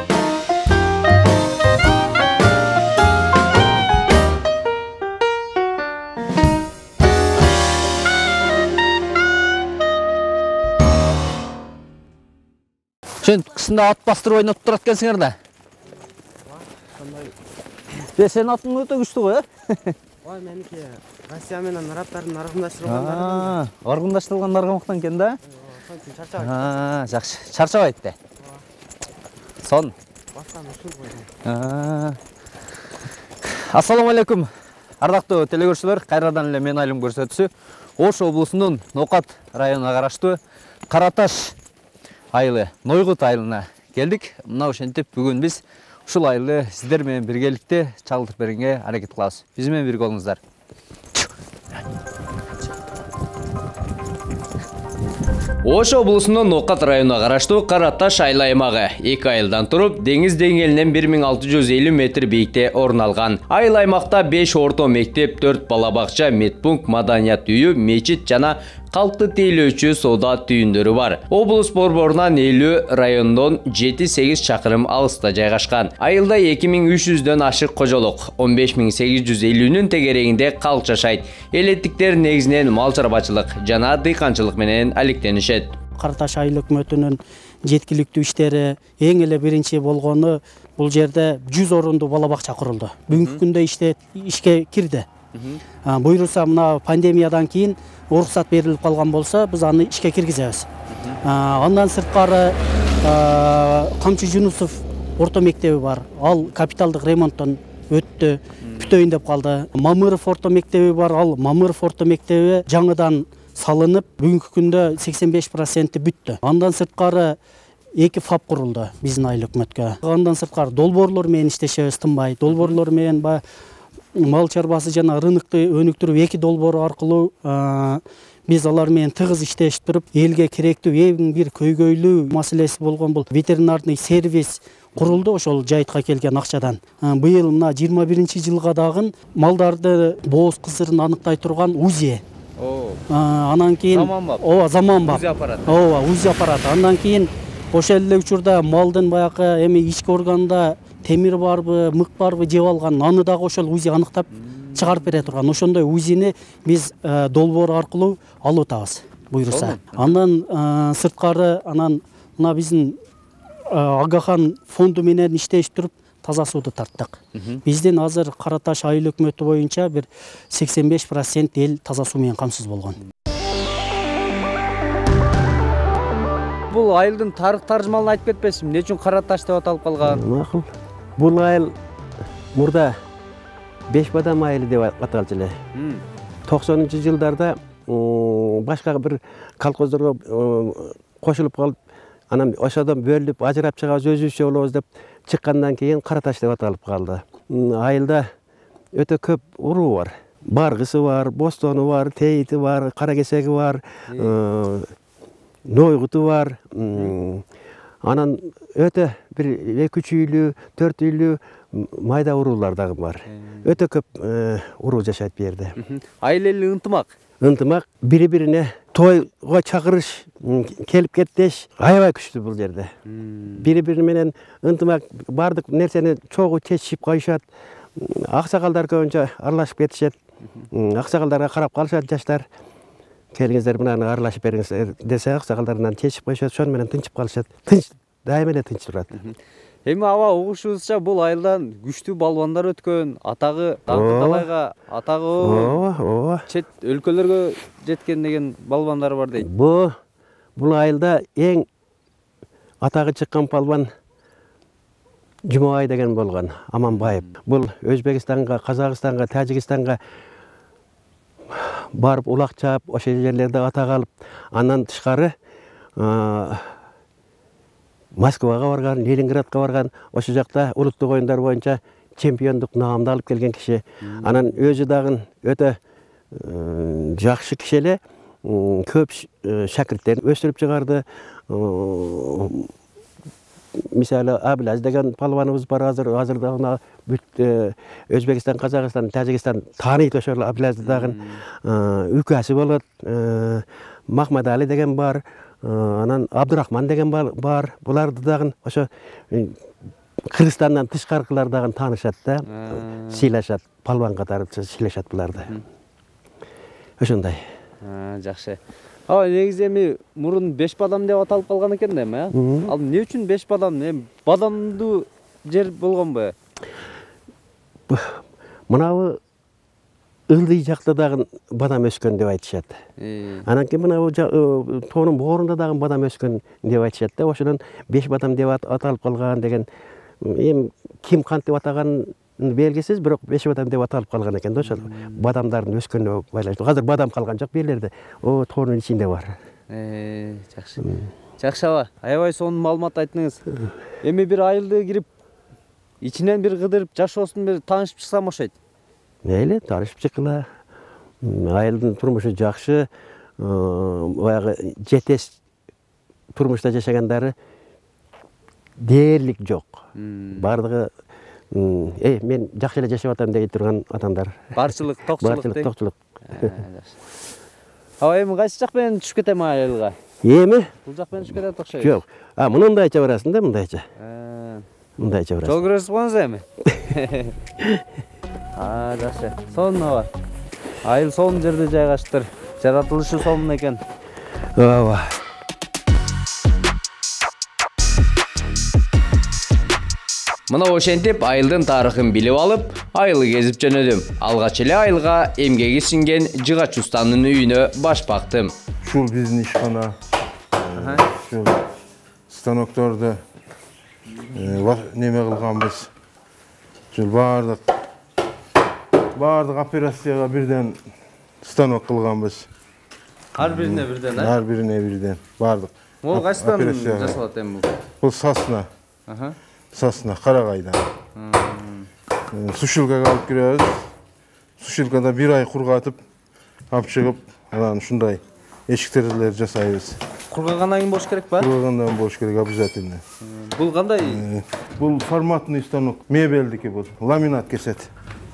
Sen kısında at bastırып ойнатып тұрат екенсіңдер да. Сен атың өте күшті ғой, Ой, менікі Россия менен арабтардың арғындаштырылған. Арғындаштырылған арғымақтан екен да? Жақсы. Шаршабайды да. Сон. Бастан ұшыл қойды. Ассаламалейкум. Ардақты телегөршілер, қайрадан еле мен айлым көрсетісі. Ош облысының Ноқат районына қарашты Қараташ айлы Нойғыт айлына келдік. Мынау шентіп бүгін біз ушул айлы сіздермен біргелікте чалдырып беруге әрекет қылабыз. Бізмен бірге болыңыздар. Ош облысының Ноқат районына қарашты Қараташ айлы аймағы 2 айылдан тұрып, деңіз деңгейінен 1650 метр биікте орын алған. Айлы аймақта 5 орта мектеп, 4 балабақша, медпункт, маданият үйі, мечит жана қалыпты тейлөөчү сода түйіндері бар. Облыс борборунан 50 райондон 7-8 чакырым алыста жайгашкан. Айылда 2300дөн ашык кожолук, 15850-нүн тегерегинде калк жашайт. Элеттиктер негизинен мал чарбачылык жана дыйканчылык менен алектенишет. Караташ айыл өкмөтүнүн жеткиликтүү иштери эң эле биринчи болгону бул жерде 100 орундуу балабакча курулду. Бүгүнкү күндө ишке кирди. Буйрулса мына пандемиядан кийин уруксат берилип калган болсо, биз аны ишке киргизебиз. Андан сырткары Камчы Жунусов орто мектеби бар. Ал капиталдык ремонттон өттү, бүтөйүн деп калды. Мамыров орто мектеби бар. Ал Мамыров орто мектеби жаңыдан салынып, бүгүнкү күндө 85% бүттү. Андан сырткары 2 ФАП курулду биздин айыл өкмөткө. Андан сырткары долбоорлор менен иштешебиз тынбай. Долбоорлор менен мал чарбасы жана рынокты өнүктүрүп 2 долбоор аркылуу биз алар менен тыгыз иштешип туруп, элге керектүү эң бир көйгөйлүү маселеси болгон бул ветеринарный сервис курулду ошол жайтка келген акчадан. Быйыл мына 21-жылга дагы малдарды бооз кысырын аныктай турган УЗИ. Анан кийин заманбап. УЗИ аппараты. Андан кийин ошол эле учурда малдын баягы эми ички органда темир барбы, мык барбы жеп алган, аны дагы ошол УЗИ аныктап чыгарып бере турган. Ошондой УЗИни биз долбоор аркылуу алып атабыз, буйруса. Андан сырткары мына биздин Агахан фонду менен иштешип туруп таза сууду тарттык. Биздин азыр Караташ айыл өкмөтү боюнча бир 85% эл таза суу менен камсыз болгон. Бул айылдын тарых таржымалын айтып кетпесим, эмне үчүн Караташ деп аталып калган? Макул. Бул айыл мурда 5 бадам айылы деп аталчу эле. 90-жылдарда башка бир колхоздорго кошулуп калып, анан ошодон бөлүнүп, ажырап чыгабыз, өзүбүзчө болобуз деп чыккандан кийин Караташ деп аталып калды. Айылда өтө көп уруу бар. Баргысы бар, Бостону бар, Тейити бар, Каракесеги бар, Нойгуту бар. Анан өтө бир 2-3 үйлүү, 4 үйлүү майда уруулар дагы бар. Өтө көп уруу жашайт бу жерде. Айыл эли ынтымак. Ынтымак, бири-бирине тойго чакырыш, келип кеттеш аябай күчтүү бул жерде. Бири-бири менен ынтымак, бардык нерсени чогуу чечип коюшат. Аксакалдар көбүнчө аралашып кетишет. Аксакалдарга карап калышат жаштар. Келиңиздер мынаны аралашып бериңиздер десе, аксакалдарынан чечип коюшат, ошону менен тынчып калышат. Тынч, дайыма эле тынч турат. Эми аба угушубузча бул айылдан күчтүү балбандар өткөн, атагы даңкы талайга, атагы чет өлкөлөргө жеткен деген балбандар бар дейт. Бул айылда эң атагы чыккан балбан Жумабай деген болгон, Аманбаев. Бул Өзбекстанга, Казакстанга, Тажикстанга барып улак чаап, ошол жерлерде атак алып, андан тышкары Москвага барган, Ленинградка барган, ошол жакта улуттук оюндар боюнча чемпиондук наамды алып келген киши. Анан өзү дагы өтө жакшы киши эле, көп шакирттерин өстүрүп чыгарды. Мисалы Абилаз деген палваныбыз бар, азыр дагы бүт Өзбекстан, Казакстан, Тажикстан тааныйт ошол Абилазды дагы. Үкөсү болот. Махмадали деген бар. анан Абдурахман деген бар. Буларды дагы ошо Кыргызстандан тышкаркылар дагы таанышат да, сыйлашат, палван катары сыйлашат буларды. Ошондой. Жакшы. Негизи эми мурун 5 бадам деп аталып калган экен да эми, Ал эмне үчүн 5 бадам? Эми бадамдуу жер болгонбу? Мынабы ылдый жакта дагы бадам өскөн деп айтышат. Анан кийин мынабу тоонун боорунда дагы бадам өскөн деп айтышат да. Ошондон 5 бадам деп аталып калган деген эми ким кантип атаган белгисиз, бирок 5 бадам деп аталып калган экен да. Ошол бадамдардын өскөнүнө байланыштуу. Азыр бадам калган жок, берлерде тоонун ичинде бар. Жакшы. Жакшы аба. Аябай сонун маалымат айттыңыз. Эми бир айылды кирип ичинен бир кыдырып жашоосун бир таанышып чыксам окшойт. Мейли, таанышып чыккыла. Айылдын турмушу жакшы. Баягы жетеш турмушта жашагандары дээрлик жок. Бардыгы мен жакшы эле жашап атам деп турган адамдар. Барчылык, токчулук. Токчулук. Эми кайсы жак менен түшүп кетем айылга? Эми? Бул жак менен түшүп кетет окшойт. Жок. Мындайча барасың да, мындайча. Мындайча барасың. Жол көрөсүз болуңуз эми. Жакшы. Сонун аба. Айыл сонун жерде жайгаштыр. Жаратылышы сонун экен. Ооба. Мына ошентип айылдын тарыхын билип алып, айылы кезип жөнөдүм. Алгач эле айылга эмгеги сиңген жыгач устанын үйүнө баш бактым. Ушул биздин ишкана. Ушул станокторду неме кылганбыз. Ушул бардык операцияга бирден станок кылганбыз. Ар бирине бирден, Ар бирине бирден, бардык. Бул кайсыдан жасалат эми бул? Бул Сасна. Сасна, Карагайдан. Сушилкага алып киребиз. Сушилкада 1 ай кургатып, алып чыгып, анан ушундай эшик-терезелер жасайбыз. Кургагандан кийин болуш керек ба? Кургагандан болуш керек обязательно. Бул кандай? Бул форматный станок, мебелдики бул, ламинат кесет.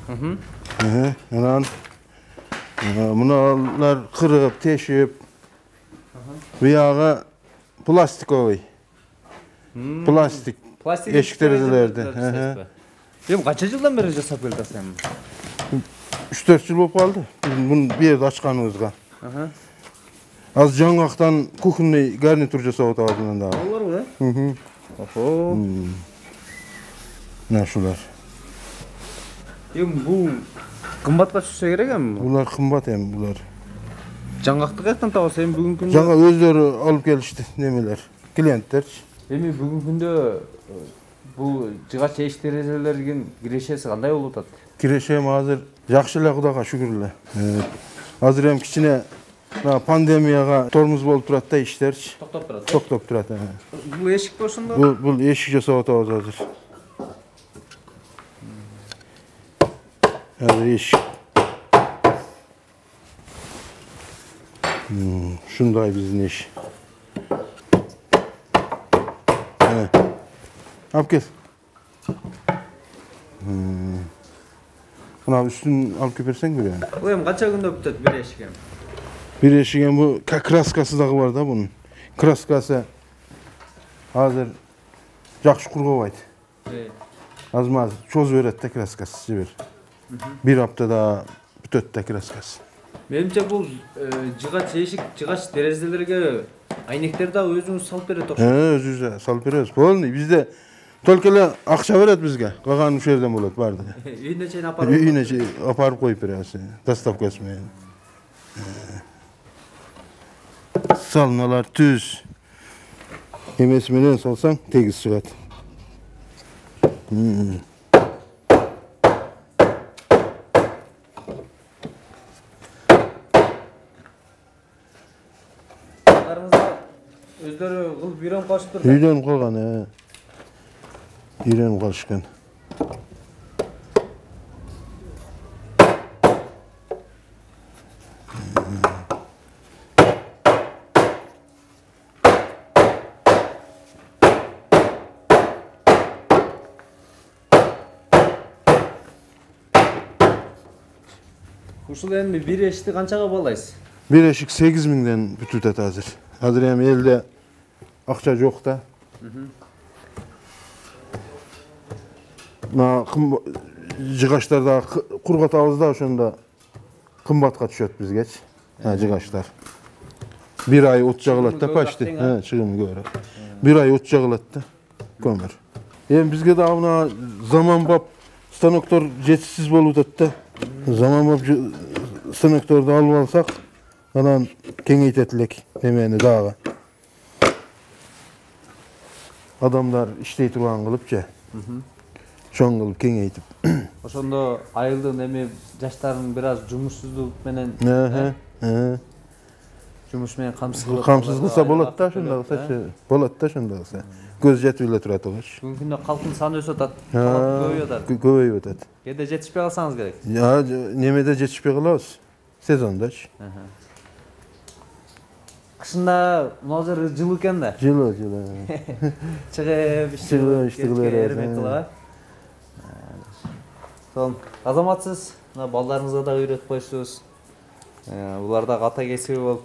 Анан мыналар кырып, тешип, буягы пластиковый. Пластик. Эшик-терезелерди. Эми канча жылдан бери жасап келатасыз эми? 3-4 жыл болуп калды. Муну бу жерде ачканыбызга. Азыр жаңгактан кухонный гарнитур жасап атабыз мындан дагы. Оларбы? Охо. Мына ушулар. Эми бул кымбатка түшсө керек эми? Булар кымбат эми булар. Жаңгакты каяктан табасыз эми бүгүнкү күндө? Жаңа өздөрү алып келишти немелер, клиенттерчи. Эми бүгүнкү күндө бул жыгач эшик-терезелердин кирешеси кандай болуп атат? Кирешем азыр жакшы эле, Кудайга шүгүр эле. Азыр эми кичине пандемияга тормуз болуп турат да иштерчи. Токтоп турат. Токтоп турат. Бул эшик ошондо? Бул эшик жасап атабыз азыр. Азыр эшик. Ушундай биздин эшик. Алып кел. Мына үстүн алып кеп берсең бир. Бул эми канча күндө бүтөт бир эшик эми? Бир эшик эми бу краскасы дагы бар да бунун. Краскасы азыр жакшы кургабайт. Азмаз чоз берет да краскасы жибер. Бир аптада бүтөт да краскасы. Менимче бул жыгач эшик, жыгач терезелерге айнектер дагы өзүңүз салып берет окшойт. Өзүбүз салып беребиз. Полный бизде только эле акча берет бизге. Калган ушул жерден болот бардыгы. Үйүнө чейин апарып. Үйүнө чейин апарып коюп беребиз. Доставкасы менен. Салналар түз. Эмеси менен салсаң тегиз чыгат. Өздөрү кылып үйрөнүп калышыптыр. Үйрөнүп калган, үйрөнүп калышкан. Ушул эми бир эшикти канчага баалайсыз? Бир эшик 8 миңден бүтүп атат азыр. Hazır hem elde akça yok da. Cıgaçlarda kurgatabızda şunda kımbatqa düşöt biz geç. Cıgaçlar. Bir ay ot jagılatda paştı. Çıgım göre. Bir ay ot jagılatda kömür. Hem bizge de buna zaman bap stanoktor jetsiz bolup atты. Zaman bap stanoktordu alıp alsak, anan kengeytetilek demeni dağı. Adamlar iştey turgan kılıpça. Çoğun kılıp kengeytip. Ошондо айылдын эми жаштардын бир аз жумушсуздук менен жумуш менен камсыз кылса болот да, ошондой кылса болот да, ошондой кылса. Көз жетип эле турат огоч. Бүгүнкү күндө калктын саны өсүп атат. Көбөйүп атат. Көбөйүп атат. Кээде жетишпей калсаңыз керек. Немеде жетишпей калабыз. Сезондочу. Кышында мына жылуу экен да. Жылуу. Чыгып иштеп берет. Азаматсыз, балдарыңызга да үйрөтүп койсуз. Булар да ата кесиби болуп.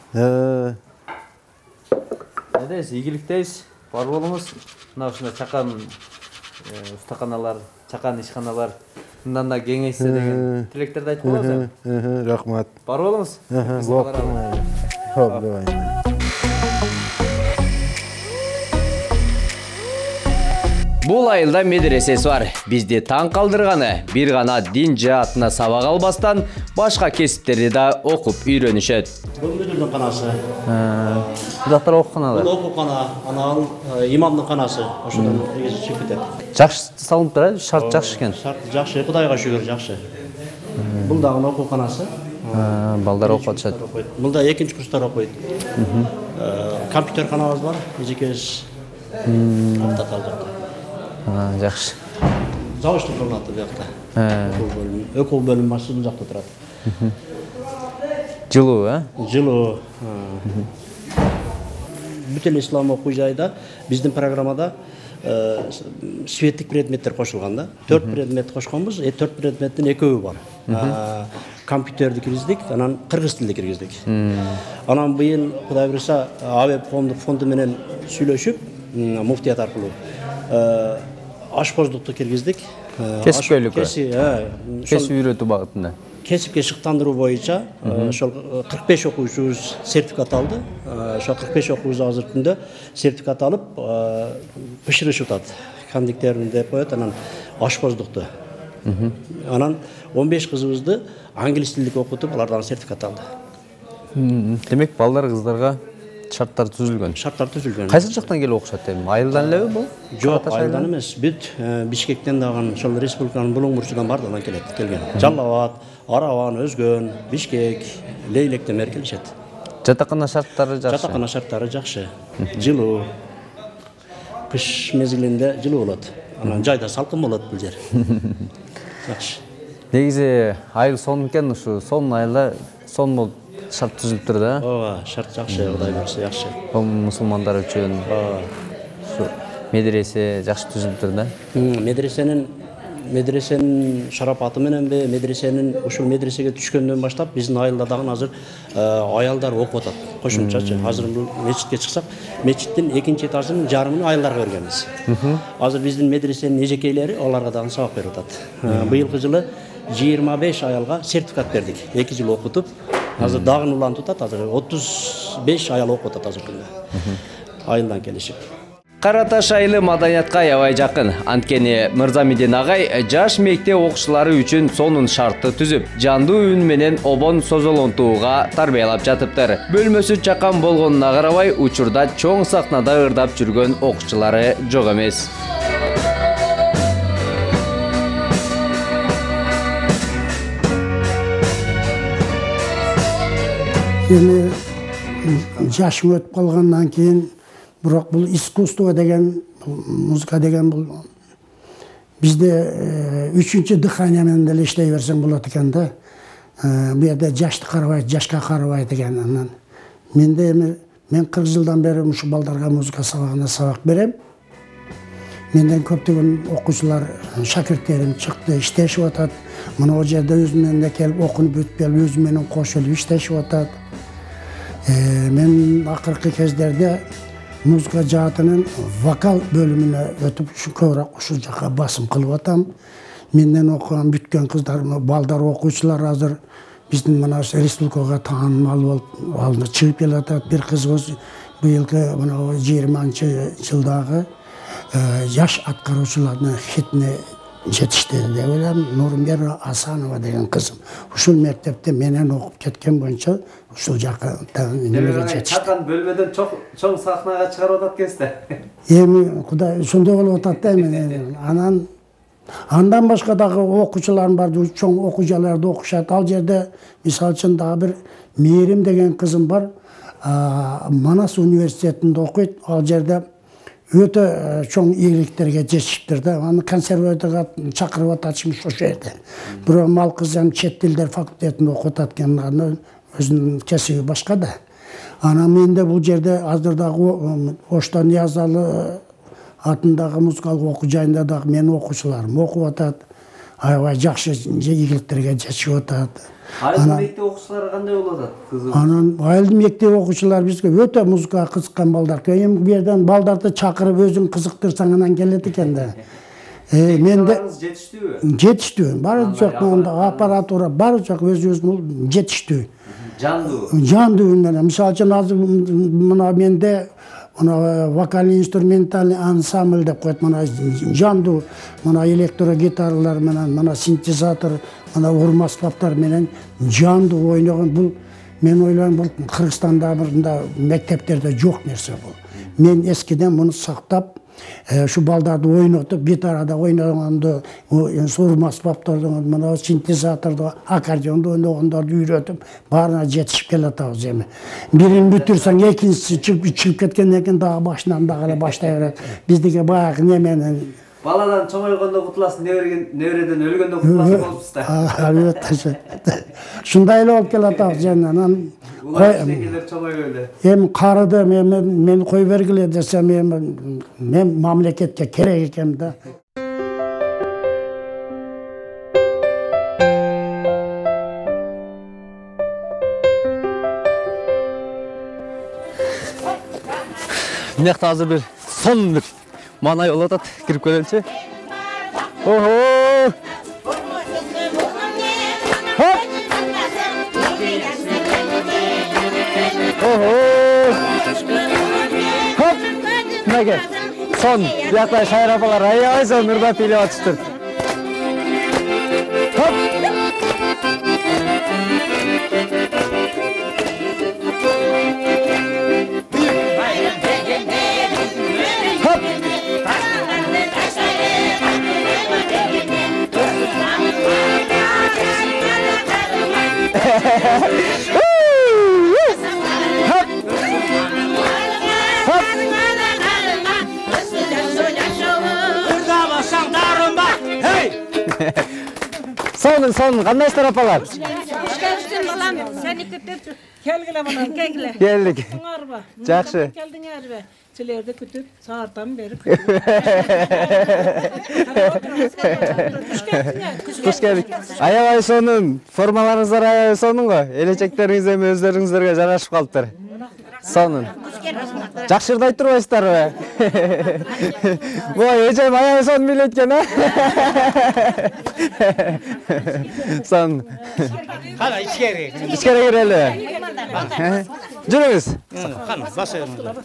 Недейсиз, ийгиликтейсиз, бар болуңуз. Мына ушундай чакан устаканалар, чакан ишканалар мындан да кеңейсе деген тилектерди айтып коебуз. Рахмат. Бар болуңуз. Бул айылда медресеси бар. Бизди таң калдырганы бир гана дин жаатына сабак албастан башка кесиптерди да окуп үйрөнүшөт. Бул мүдүрдүн канасы. Жактар окутканалар. Бул окуткана, анан имамдын канасы. Ошондон чыгып кетет. Жакшы салынып турат, шарт жакшы экен. Шарт жакшы, Кудайга шүгүр жакшы. Бул дагы окутканасы. Балдар окуп атышат. Булда экинчи курстар окуйт. Компьютер канабыз бар, эжекебиз. Жакшы. Заводчтук кылынат бuyakta. Өкөл бөлүм башчысы бул жакта турат. Жылуу, Жылуу. Бүт эле ислам окуу жайда биздин программада светтик предметтер кошулган да. 4 предмет кошконбуз. 4 предметтин экөөү бар. Компьютерди киргиздик, анан кыргыз тилди киргиздик. Анан быйыл Кудай буйруса АВЭП коомдук фонду менен сүйлөшүп, муфтият аркылуу ашпоздукту киргиздик. Кесипкөйлүккө. Кесип үйрөтүү багытында. Кесипке шыктандыруу боюнча ошол 45 окуучубуз сертификат алды. Ошол 45 окуучубуз азыркы күндө сертификат алып, бышырышып атат. Кандиктерин деп коет, анан ашпоздукту. Анан 15 кызыбызды англис тилдик окутуп, алардан сертификат алды. Демек, балдар кыздарга шарттар түзүлгөн. Шарттар түзүлгөн. Кайсы жактан келип окушат эми? Айылдан элеби бул? Жок, айылдан эмес. Бүт Бишкектен дагы, ошол республиканын булуң бурчудан бардыгынан келген. Жалал Абад, Араван, Өзгөн, Бишкек, Лейлектен бери келишет. Жатакана шарттары жакшы. Жатакана шарттары жакшы. Жылуу. Кыш мезгилинде жылуу болот. Анан жайда салкын болот бул жер. Жакшы. Негизи айыл сон экен, ушу сон айылда сон болуп шарт түзүлүп тур да. Ооба, шарт жакшы, Кудай буйруса жакшы. Бул мусулмандар үчүн ушу медресе жакшы түзүлүп тур да. Медресенин шарапаты мененби, медресенин ушул медресеге түшкөндөн баштап биздин айылда дагы азыр аялдар окуп атат. Кошумчачы, азыр бул мечитке чыксак, мечиттин экинчи этажын жарымын аялдарга бергенбиз. Азыр биздин медресенин эжекейлери аларга дагы сабак берип атат. Быйылкы жылы 25 аялга сертификат бердик. 2 жыл окутуп, азыр дагы улантып атат. Азыр 35 аял окуп атат азыр күндө. Айылдан келишип. Караташ айылы маданиятка аябай жакын. Анткени Мырзамидин агай жаш мектеп окуучулары үчүн сонун шартты түзүп, жандуу үн менен обон созолонтууга тарбиялап жатыптыр. Бөлмөсү чакан болгонуна карабай, учурда чоң сахнада ырдап жүргөн окуучулары жок эмес. Эми жашым өтүп калгандан кийин бирок бул искусство деген, музыка деген бул бизде 3-чү дыхание менен деле иштей берсең болот экен да. Бу жерде жашты карабайт, жашка карабайт деген. Анан мен 40 жылдан бери ушу балдарга музыка сабагына сабак берем. Менден көптөгөн окуучулар, шакирттерим чыкты, иштешип атат. Мына бул жерде өзү менен келип окунуп бүтүп келип өзү менен кошулуп иштешип атат. Мен акыркы кездерде музыка жаатынын вокал бөлүмүнө өтүп көбүрөөк ушул жака басым кылып атам. Менден окуган бүткөн кыздар, балдар, окуучулар азыр биздин мына республикага таанымал болуп алынып чыгып келатат. Бир кызыбыз быйылкы мына 20-жылдагы жаш аткаруучулардын хитине жетишти деп ойлойм. Нурмбер Асанова деген кызым. Ушул мектепте менен окуп кеткен боюнча ушул жака немеге жетишти. Чакан бөлмөдөн чоң сахнага чыгарып атат экенсиз. Эми Кудай ошондой болуп атат да эми. Андан башка дагы окуучуларым бар, чоң окуучуларды окушат. Ал жерде мисалы үчүн дагы бир Мээрим деген кызым бар. Манас университетинде окуйт. Ал жерде өтө чоң ийгиликтерге жетишиптир да. Аны консерваторга чакырып атышмыш ошол жерде. Бирок ал кыз эми чет тилдер факультетинде окуп атат экен. Аны өзүнүн кесиби башка да. Анан менде бул жерде азыр дагы Ошто Ниязалы атындагы музыкалык окуу жайында дагы менин окуучуларым окуп атат. Аябай жакшы ийгиликтерге жетишип атат. Айылдын мектеп окуучулары кандай болуп атат? Анан айылдын мектеп окуучулары бизге өтө музыкага кызыккан балдар. Эми бу жерден балдарды чакырып өзүң кызыктырсаң анан келет экен да. Менде жетиштүүбү? Жетиштүү. Баары жок аппаратура баары жок өзүбүз жетиштүү. Жандуу менен. Мисалы үчүн азыр мына менде вокальный инструментальный ансамбль деп коет. Мына жандуу мына электрогитаралар менен, мына синтезатор, мына урма аспаптар менен жандуу ойногон бул мен ойлойм бул Кыргызстанда мындай мектептерде жок нерсе бул. Мен эскиден муну сактап, şu балдарды ойнотуп, гитарада ойногонду, урма аспаптарды, мына синтезаторду, аккордеонду ойногондорду үйрөтүп, баарына жетишип келатабыз эми. Бирин бүтүрсөң, экинчиси чыгып кеткенден кийин дагы башынан дагы эле баштай берет. Биздики баягы неменен Баладан чоңойгондо кутуласың, небереден өлгөндө кутуласың болупсуз да. Албетте. Шундай эле болуп келатабыз анан Улар чоңойгөнде. Эми карыды мен кой бергиле десем, мен мамлекетке керек экем да. Мынакта азыр бир сон бир манай болуп атат, кирип келеличи. Охо! Охо! Хоп! Мынакей, сон, биякта шайыр апалар аябай сон ырдап бийлеп атыштыр. Хоп! Son, qandaysыздар апалар? Işkəşdim balam, səni kütüb, kelgile balam, kelgile. Geldik. Жақсы. Geldiniz be. Çilerdi kütüb, saattan beri kütüb. Kuş geldik. Аябай сонун, формаларыңыздар аябай сонун го. Элечектериңиз эми өздөрүңүзгө жарашып калыптыр. Сонун. Жакшы ырдайт турбайсыздарбы? Ой, эжем аябай сонун билет экен, а? Сон. Кана ичкери. Ичкери кирели. Жүрүңүз. Кана башы.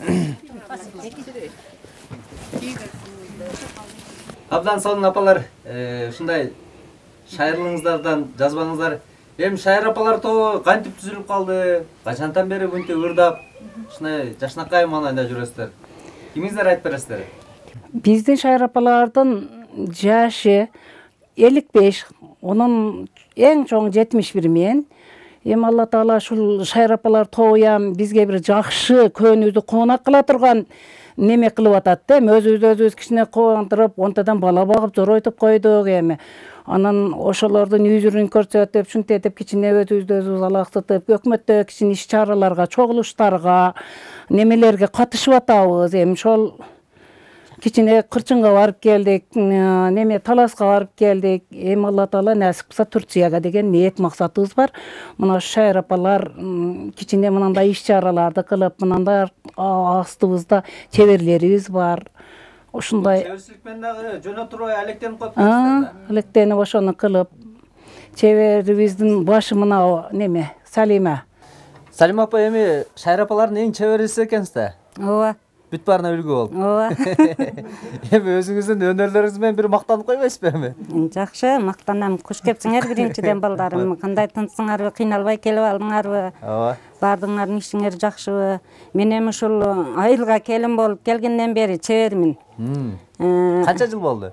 Абдан сонун апалар, ушундай шайырларыңыздардан жазбаңыздар. Эми шайыр апалар тобу кантип түзүлүп калды? Качантан бери мынтип ырдап, ушундай жашнакай маанайда жүрөсүздөр? Кимиңиздер айтып бересиздер? Биздин шайыр апалардын жашы 55, онун эң чоң 71 мен. Эми Алла Таала ушул шайыр апалар тобуям бизге бир жакшы көңүлдү конак кыла турган неме кылып атат да. Өзүбүз кичине кубандырып, онтадан бала багып жоройтуп койдук эми. Анан ошолордун үйүрүн көрсөтүп, ушинтип этип кичине өзүбүз алактытып, өкмөттө кичине иш чараларга, чогулуштарга, немелерге катышып атабыз. Эми ошол кичине кырчынга барып келдик, неме Таласка барып келдик. Эми Алла Таала насип кылса Турцияга деген ниет максатыбыз бар. Мына шайыр апалар кичине мындай иш чараларды кылып, мындай астыбызда чеберлерибиз бар. Ушундай Чеберчилик менен дагы жөнө турбай алектенип калыптырсыздар да. алектенип ошону кылып, чеберибиздин башы мына неме Салима. Салима апа, эми шайыр апалардын эң чеберисиз экенсиз да. Ооба. Бүт баарына үлгү болуп. Ооба. Эми өзүңүздүн өнөрлөрүңүз менен бир мактанып койбойсузбу эми? Жакшы, мактанам. Куш кепсиңер биринчиден балдарым. Кандай тынчсыңарбы, кыйналбай келип алдыңарбы? Ооба. Бардыңардын ишиңер жакшыбы? Мен эми ушул айылга келин болуп келгенден бери чебермин. Канча жыл болду?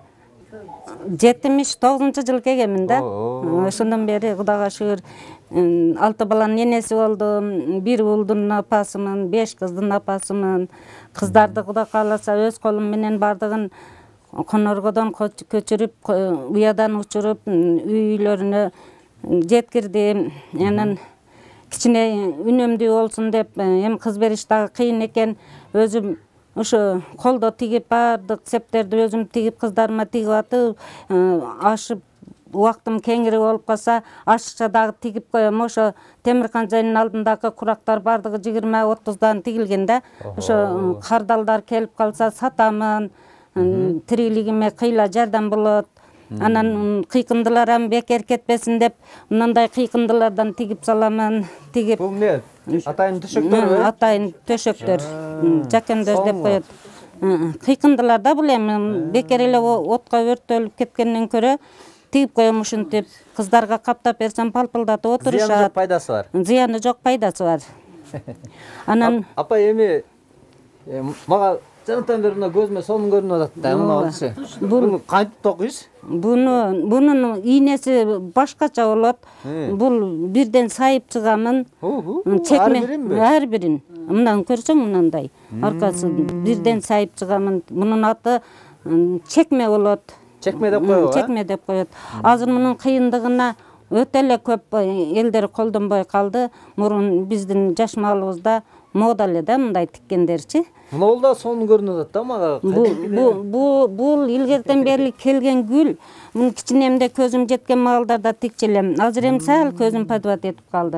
79-жыл келгенмин да. Ошондон бери Кудайга шүгүр 6 баланын энеси болдум, 1 уулдун апасымын, 5 кыздын апасымын. Кыздарды Кудай кааласа өз колум менен бардыгын Коноргодон көчүрүп, уядан учуруп, үйлөрүнө жеткирдим. Анан кичине үнөмдүү болсун деп, эми кыз бериш дагы кыйын экен. Өзүм ошо колдо тигип, бардык септерди өзүм тигип, кыздарыма тигип атып, ашып убактым кеңири болуп калса, ашыкча дагы тигип коем. Ошо темир канжайдын алдындагы курактар бардыгы 20-30дан тигилген да. Ошо кардалдар келип калса сатамын, тирилигиме кыйла жардам болот. Анан кыйкындыларым бекер кетпесин деп, мындай кыйкындылардан тигип саламын, тигип. Бул эмне? Атайын төшөктөрбү? Атайын төшөктөр, жакемдөз деп коет. Кыйкындылар да бул эми бекер эле отко өрттөлүп кеткенден көрө тигип коем ушинтип, кыздарга каптап берсем палпылдатып отурушат. Зыяны жок, пайдасы бар. Зыяны жок, пайдасы бар. Анан апа эми мага жанатан бери мына көзүмө сонун көрүнүп атат да, мына болчу. Буну кантип токуйсуз? Бунун ийнеси башкача болот. Бул бирден сайып чыгамын. Чекме ар бирин. Мындан көрсөң мындай. Аркасы бирден сайып чыгамын. Мунун аты чекме болот. Чекме деп коет. Чекме деп коет. Азыр мунун кыйындыгына өтө эле көп элдер колдонбой калды. Мурун биздин жаш маалыбызда мода эле да мындай тиккендерчи. Мына да сонун көрүнүп атат да мага. Бул илгертен бери келген гүл. Мун кичинемде көзүм жеткен маалдарда тикчи элем. Азыр эми сал көзүм падбат этип калды.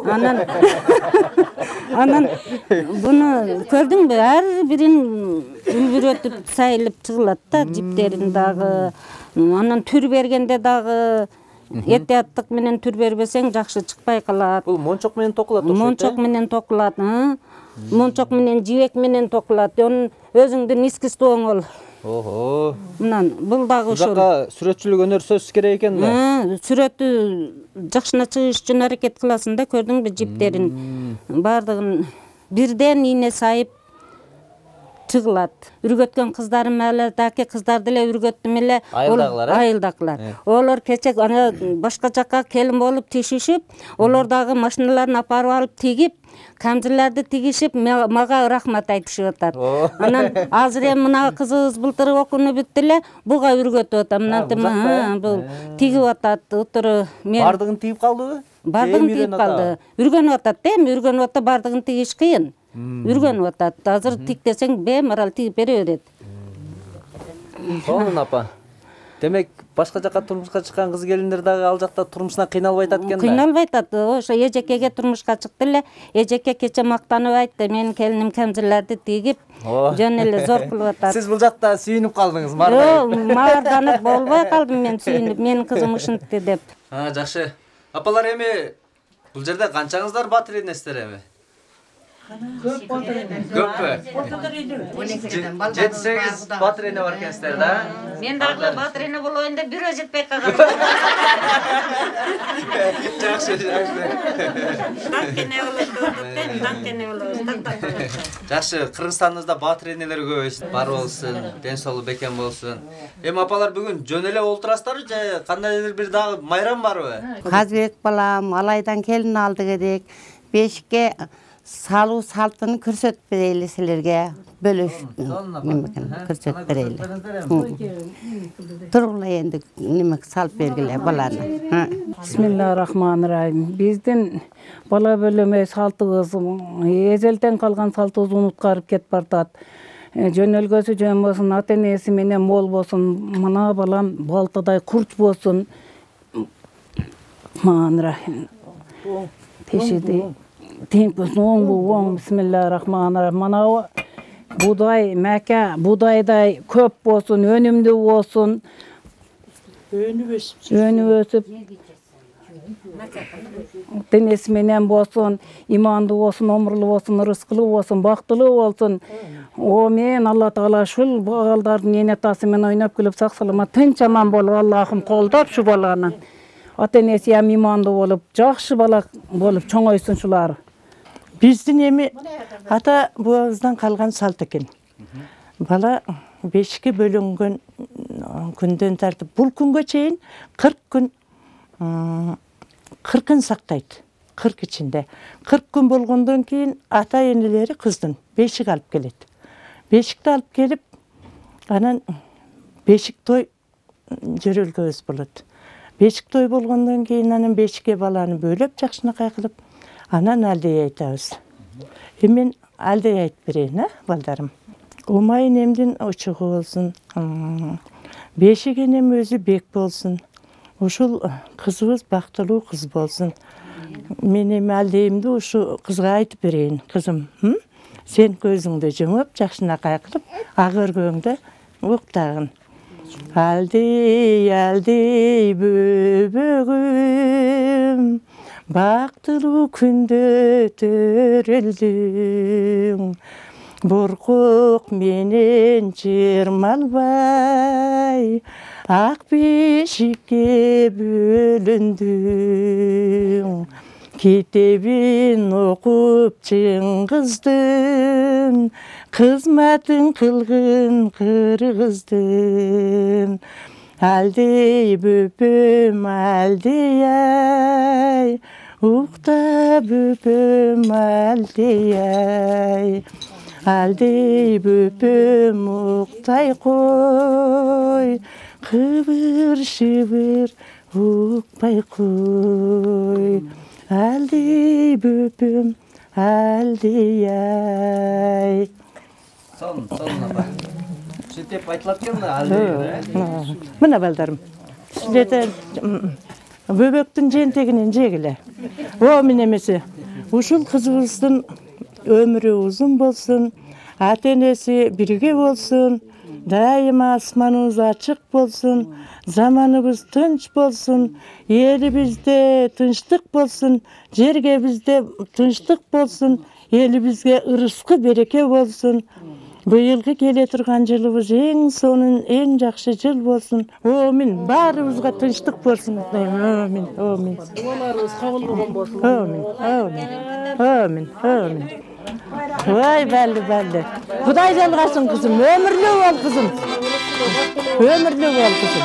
Анан буну көрдүңбү? Ар бирин үлбүрөтүп сайылып чыгылат да, жиптерин дагы. Анан түр бергенде дагы этияттык менен түр бербесең жакшы чыкпай калат. Бул мончок менен токулат окшойт. Мончок менен токулат, мончок менен жибек менен токулат. Онун өзүңдүн искусство оңол. Ого. Мынан бул дагы ошол. Жакка сүрөтчүлүк өнөр сөзсүз керек экен да. Сүрөтү жакшына чыгыш үчүн аракет кыласың да, көрдүңбү жиптерин. Бардыгын бирден ийне сайып чыгылат. Үргөткөн кыздарым эле таки кыздарды эле үргөттүм эле. Айылдакылар. Олар кече ана башка жакка келин болуп тишишип, олар дагы машиналарын апарып алып тигип, камзырларды тигишип, мага рахмат айтышып атат. Анан азыр эми мына кызыбыз былтыр окууну бүттү эле, буга үргөтүп атам. Мынантип бул тигип атат. Отуру мен бардыгын тигип калдыбы? Бардыгын тигип калды. Үргөнүп атат да, эми үргөнүп атса бардыгын тигиш кыйын. Үргөнүп атат. Азыр тик десең бемарал тигип бере берет. Сонун апа. Демек башка жакка турмушка чыккан кыз келиндер дагы ал жакта турмушунан кыйналбай атат экен да. Кыйналбай атат. Ошо эжекеге турмушка чыкты эле. Эжеке кече мактанып айтты, менин келиним камзырларды тигип, жөн эле зор кылып атат. Сиз бул жакта сүйүнүп калдыңыз, марданып болбой калдым мен сүйүнүп, менин кызым ушинтти деп. Жакшы. Апалар эми бул жерде канчаңыздар батыр энесиздер эми? Көппү? 7-8 батыр эне бар экенсиздер да? Мен дагы батыр эне болоюн деп бирөө жетпей калгам. Жакшы. Жакшы, Кыргызстаныбызда батыр энелер көп, бар болсун, ден соолугу бекем болсун. Эми апалар бүгүн жөн эле олтурасыздарбы же кандайдыр бир дагы майрам барбы? Казбек балам Алайдан келин алдык эдик. Бешикке салуу салтын көрсөтүп берели силерге. Бөлүшүп көрсөтүп берели. Тургула энди немек салып бергиле баланы. Бисмиллахиррахманиррахим. Биздин бала бөлөмө салтыбыз эзелтен калган салтыбызды унуткарып кетип бартат. жөнөлгөсү жөн болсун, ата энеси менен мол болсун, мына балам балтадай курч болсун. Мамрахим. Тешиди. Теңпөс оң, бисмиллахиррахманиррахим. Мана будай, мәкә, будайдай көп болсун, өнүмдүү болсун. Өнү өсүп. Денеси менен болсун, имандуу болсун, омурлуу болсун, рызкылуу болсун, бактылуу болсун. Мен Алла Таала ушул балдардын энетасы менен ойноп күлүп сак саламат тынч аман болуп, Аллахым колдоп шу баланы. Ата энеси ham имандуу болуп, жакшы бала болуп чоңойсун шулар. Биздин эми ата бабабыздан калган салт экен. Бала бешикке бөлөнгөн күндөн тартып бул күнгө чейин 40 күн 40 сактайт. 40 ичинде. 40 күн болгондон кийин ата энелери кыздын бешик алып келет. Бешикти алып келип, анан бешик той жөрөлгөбүз болот. Бешик той болгондон кийин анан бешикке баланы бөлөп жакшынакай кылып, анан алдей айтабыз. Мен алдей айтып берейин, балдарым. Омайын эмдин очугу болсун. Бешик энем өзү бек болсун. Ушул кызыбыз бактылуу кыз болсун. Мен эми алдейимди ушу кызга айтып берейин, кызым. Сен көзүңдү жумуп, жакшынакай кылып, ак өргөңдө уктагын. Алдей, алдей бөбөгүм, бактылуу күндө төрөлдүң. Боркок менен чырмалбай, ак бешикке бөлүндүң. Китебин окуп чыңгыздын, кызматын кылгын кыргыздын. Алдей бөпөм, алдей ай, укта бөпөм, алдей ай. Алдей бөпөм, уктай кой, кыбыр шыбыр укпай кой. Алдей бөпөм, алдей ай. Son апа. Шетеп айтылат экен алдей. Мына балдарым. Силерде бөбөктүн жентегинен жегиле. О мен эмеси. Ушул кызыбыздын өмүрү узун болсун, ата энеси бирге болсун, дайыма асманыбыз ачык болсун, заманыбыз тынч болсун, элибизде тынчтык болсун, жерге бизде тынчтык болсун, элибизге ырыскы береке болсун. Быйылгы келе турган жылыбыз эң сонун, эң жакшы жыл болсун. Амин. Баарыбызга тынчтык болсун. Амин. Амин. Дуаларыбыз кабыл болгон болсун. Амин. Амин. Амин. Амин. Vay belli. Kuday жалғасын kızım. Ömürlü ol kızım. Ömürlü ol kızım.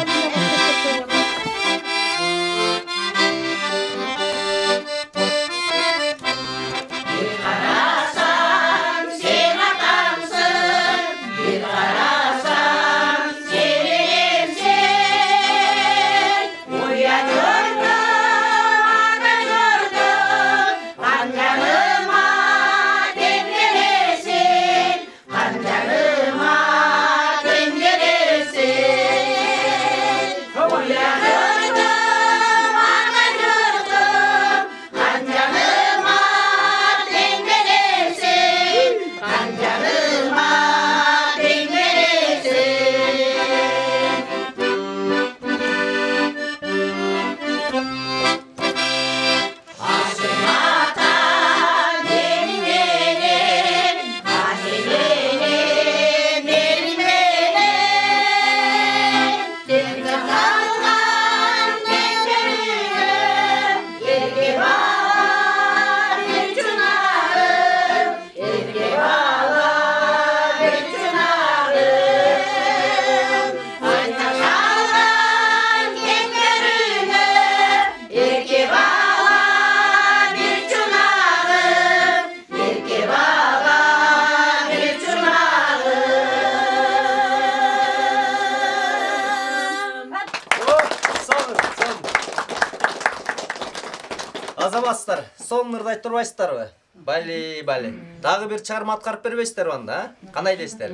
Азаматсыздар, сонун ырды айтып турбайсыздарбы? Бали. Дагы бир чарма аткарып бербейсиздерби анда, а? Кандай дейсиздер?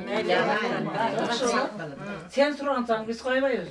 Сен сурансаң биз койбойбуз.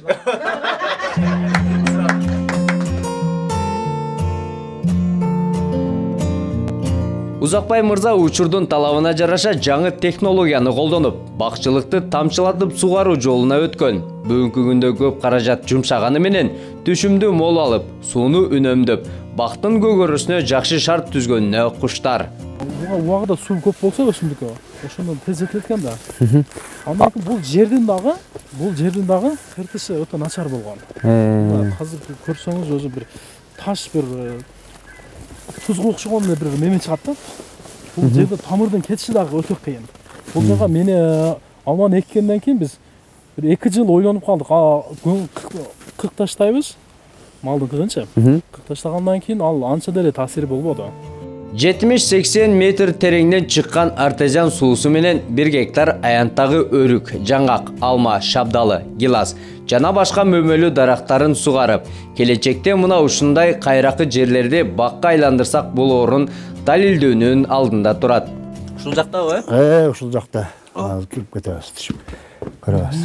Узакбай мырза учурдун талабына жараша жаңы технологияны колдонуп, бакчылыкты тамчылатып сугаруу жолуна өткөн. Бүгүнкү күндө көп каражат жумшаганы менен түшүмдү мол алып, сууну үнөмдөп, бактын көгөрүсүнө жакшы шарт түзгөнүнө куштар. Убагында суу көп болсо өсүмдүккө, ошондон тездетилет экен да. Андан бул жердин дагы кыртышы өтө начар болгон. Азыр көрсөңүз өзү бир таш бир тузга окшогон бир неме чыгат да. Бул жерде тамырдын кетиши дагы өтө кыйын. Бул жага мени алманы эккенден кийин биз бир 2 жыл ойлонуп калдык. Кырк таштайбыз. Малдын кыгынчы. Кырк таштагандан кийин ал анча деле таасири болбоду. 70-80 метр тереңден чыккан артезиан суусу менен 1 гектар аянттагы өрүк, жаңгак, алма, шабдалы, гилас жана башка мөмөлүү дарактарын сугарып, келечекте мына ушундай кайракы жерлерди бакка айландырсак болоорун далилдөөнүн алдында турат. Ушул жактабы? Ушул жакта. Кирип кетебиз, түшүп. Көрөбүз.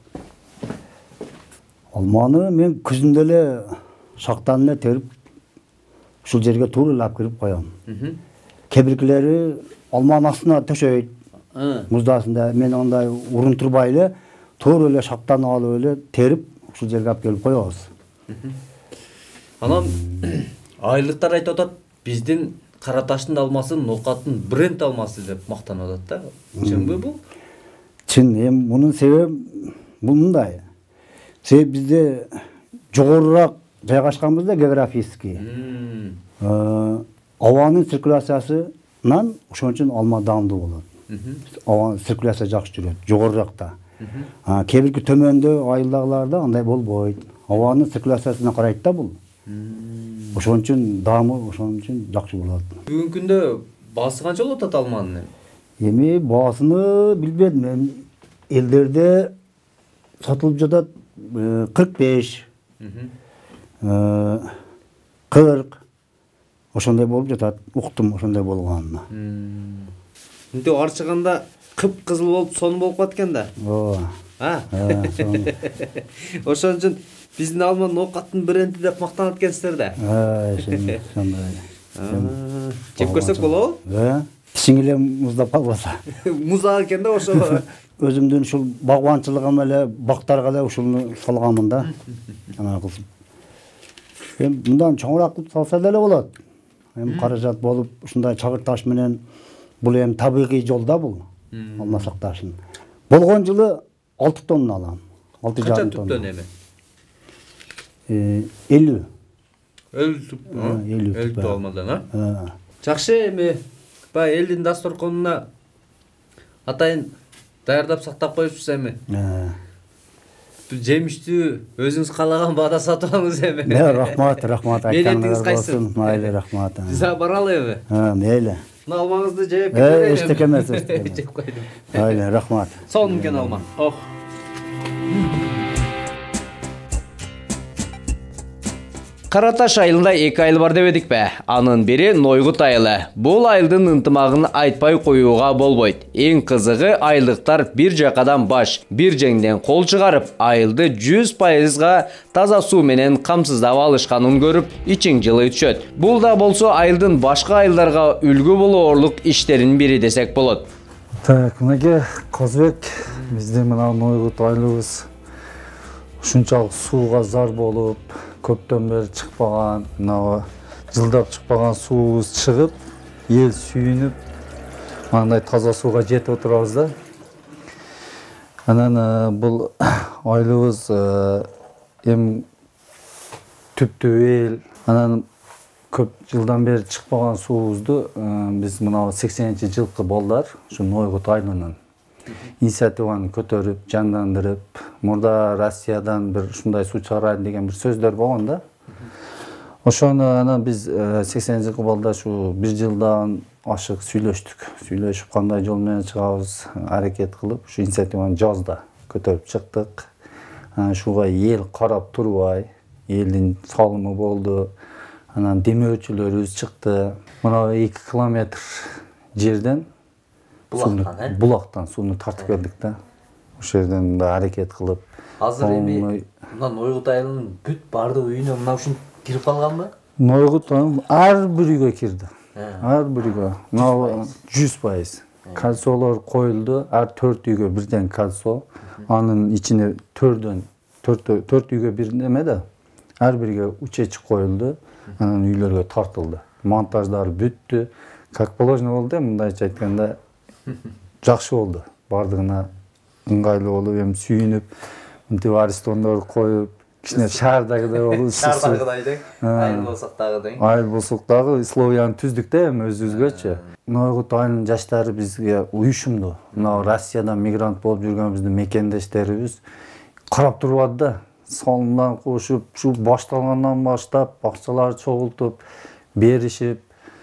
Алманы мен күзүндө эле шактан эле терип ушул жерге туура эле алып кирип коём. Кебиркилери алманын астына төшөйт. Муздасында мен андай урун турбай эле туура эле шактан алып эле терип ушул жерге алып келип коебуз. Анан айылдыктар айтып атат, биздин Кара Таштын алмасы Нокаттын бренд алмасы деп мактанып атат да. Чынбы бул? Чын, мунун себеби бул мындай. Себеби бизде жогорураак жайгашканбыз да географически. Абанын циркуляциясынан ошон үчүн алма даамдуу болот. Абанын циркуляция жакшы жүрөт, жогоруракта. Кебирки төмөндө айылдагыларда андай болбойт. Абанын циркуляциясына карайт да бул. Ошон үчүн даамы ошон үчүн жакшы болот. Бүгүнкү күндө баасы канча болуп атат алманын? Эми баасыны билбедим. Элдерде сатылып жатат 45, 40 ошондой болуп жатат. Уктум ошондой болгонун. Мынтип арчыганда кып-кызыл болуп сон болуп калат экен да. Ошон үчүн биздин алма Нокаттын бренди деп мактанат экенсиздер да. Ошондой. Жеп көрсөк болобу? Тишиң эле муздап калбаса. Муза экен да ошо. Өзүмдүн ушул багбанчылыгым эле бактарга эле ушуну салганмын да. Ана кылып. Мындан чоңураак кылып салса деле болот. Каражат болуп, ушундай чагыр таш менен бул табигый жол да бул. Алма сакташын. Болгон жылы 6 тонна алам. 6,5 тонна. Канча эми? 50. 50 алмадан, а? Жакшы, эми баягы элдин дасторконуна атайын даярдап сактап коюпсуз эми. Жемиштүү өзүңүз каалаган баада сатып алыңыз эми. Рахмат, Мээлетиңиз кайсын? Майли, рахмат. Биз баралы эми. Мейли. Мына алмаңызды жеп кетерели. Эчтеке эмес. Жеп койдум. Майли, рахмат. Сонун экен алма. Кара Таш айылында 2 айыл бар деп эдикпи? Анын бири Нойгут айылы. Бул айылдын ынтымагын айтпай коюуга болбойт. Эң кызыгы айылдыктар бир жакадан баш, бир жеңден кол чыгарып, айылды 100%га таза суу менен камсыздап алышканын көрүп, ичиң жылы түшөт. Бул да болсо айылдын башка айылдарга үлгү болоорлук иштеринин бири десек болот. Так, мынеге Козбек, биздин мына Нойгут айылыбыз ушунчалык сууга зар болуп, көптөн бери чыкпаган, мына жылдап чыкпаган суубуз чыгып, эл сүйүнүп, мындай таза сууга жетип отурабыз да. Анан бул айылыбыз эми түптүү эл, анан көп жылдан бери чыкпаган суубузду биз мына 80-жылкы балдар ушу Нойгут айылынын инициативаны көтөрүп, жандандырып, мурда Россиядан бир ушундай суу чыгарайын деген бир сөздөр болгон да. Ошону анан биз 80-жылкы балда ушу 1 жылдан ашык сүйлөшүп кандай жол менен чыгабыз аракет кылып, ушу инициативаны жазда көтөрүп чыктык. Анан ушуга эл карап турбай, элдин салымы болду. Анан демөөчүлөрүбүз чыкты. Мына 2 километр жерден булактан сууну тартып келдик да. Ошол жерден да аракет кылып. Азыр эми мына Нойгут айылынын бүт бардык үйүнө мына ушун кирип калганбы? Нойгут ар бир үйгө кирди. Ар бир үйгө. Мына 100%. Кальсолор коюлду. Ар 4 үйгө бирден кальсо. Анын ичине 4 үйгө бир неме да. Ар бирге учечик коюлду. Анан үйлөргө тартылды. Монтаждар бүттү. Как положено болду, мындайча айтканда жакшы болду. Бардыгына ыңгайлуу болуп, эми сүйүнүп, мынтип аристондор коюп, кичине шаардагыдай болуп, шаардагыдай дең. Айыл болсок дагы дең. Айыл болсок дагы условияны түздүк да, эми өзүбүзгөчү. Нойгут айылынын жаштары бизге уюшумду. Мына Россиядан мигрант болуп жүргөнбүздүн мекендештерибиз карап турбады да. Сонундан кошуп, шу башталгандан баштап акчаларды чогултуп, беришип,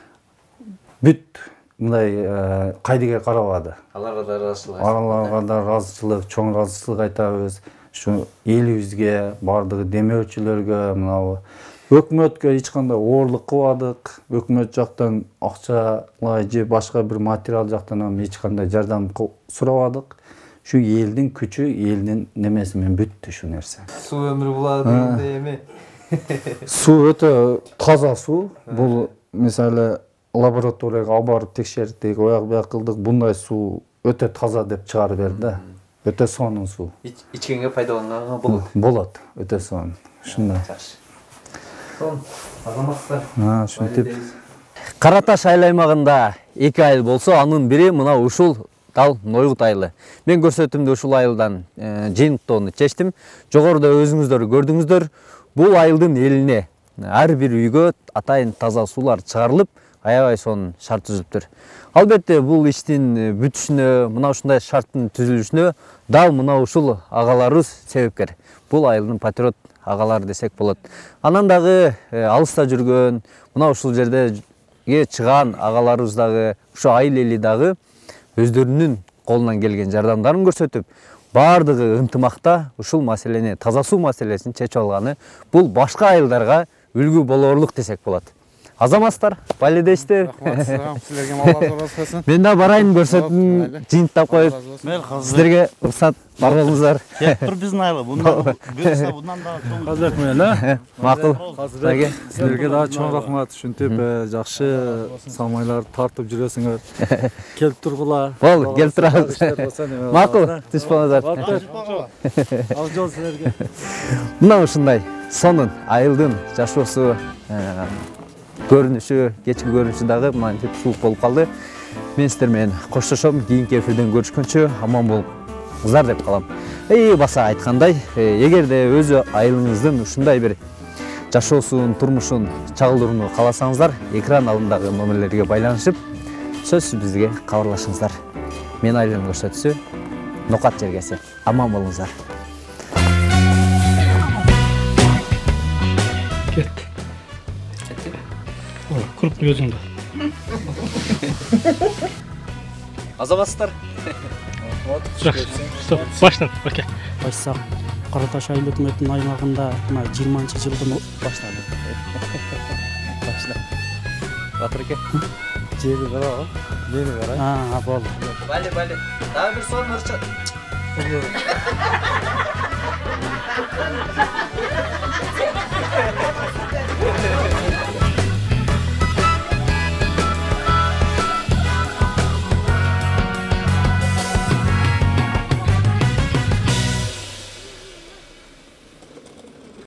бүт мындай кайдыгер карабады. Аларга да ыраазычылык. Аларга да ыраазычылык, чоң ыраазычылык айтабыз. Ушу элибизге, бардыгы демөөчүлөргө, мына өкмөткө эч кандай оорлук кылбадык. Өкмөт жактан акчалай же башка бир материал жактан эч кандай жардам сурабадык. Şu elдің күчі, елдің немесімен бүтті şu нәрсе. Су өмір болады дегенде эми. Су өтө таза су. Бұл мисалы лабораторияга алып барып текшердик, ояк буяк кылдык. Bunday су өтө таза деп чыгарып берди. Өтө сонун су. Ичкенге пайдаланганга болот. Болот, өтө сонун. Ушундай. Жакшы. Сон, азаматтар. Ушинтип. Караташ айыл аймагында 2 айыл болсо, анын бири мына ушул дал Нойгут айылы. Мен көрсөтүмдү ушул айылдан жыйынтоону чечтим. Жогоруда өзүңүздөр көрдүңүздөр. Бул айылдын элине ар бир үйгө атайын таза суулар чыгарылып, аябай сонун шарт түзүлүптүр. Албетте бул иштин бүтүшүнө, мына ушундай шарттын түзүлүшүнө дал мына ушул агаларыбыз себепкер. Бул айылдын патриот агалары десек болот. Анан дагы алыста жүргөн, мына ушул жердеге чыган агаларыбыз дагы, ушу айыл эли дагы өздөрүнүн колунан келген жардамдарын көрсөтүп, бардыгы ынтымакта ушул маселени, таза суу маселесин чечип алганы бул башка айылдарга үлгү болорлук десек болот. Азаматтар, баледештер. Силерге Алла разы болсун. Мен да барайын көрсөтүм, жыйынтап коюп. Сиздерге уруксат барыңыздар. Тур биздин айыл. Bundan da Казак менен, макул. Силерге да чоң рахмат. Ушинтип жакшы самайлар тартып жүрөсүңөр. Келип тургула. Бол, келип турабыз. Макул, түш болуңуздар. Ал жол силерге. Мына ушундай сонун айылдын жашоосу, көрүнүшү, кечки көрүнүшү дагы мынтип суук болуп калды. Мен сиздер менен коштошом, кийинки эфирден көрүшкөнчө аман болуңуздар деп калам. Баса айткандай, эгерде өзү айылыңыздын ушундай бир жашоосун, турмушун чагылдырууну кааласаңыздар, экран алдындагы номерлерге байланышып, сөзсүз бизге кабарлашыңыздар. Мен айылдын көрсөтүүсү Нокат жергеси. Аман болуңуздар. Кетти. Куруп өзүңдү. Азаматтар. Баштап, окей. Баштасак, Караташ айыл өкмөтүнүн аймагында 20-жылдан баштады. Башла. Батырке. Жери карабы? Мени карай. Болду. Бали. Дагы бир сонун ырча.